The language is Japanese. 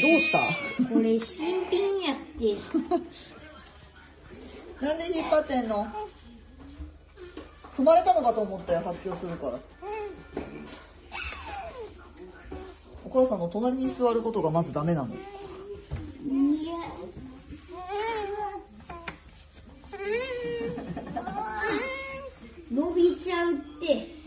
どうした？ これ新品やって。 なんで引っ張ってんの？踏まれたのかと思ったよ、発狂するから。お母さんの隣に座ることがまずダメなの。 いや。伸びちゃうって。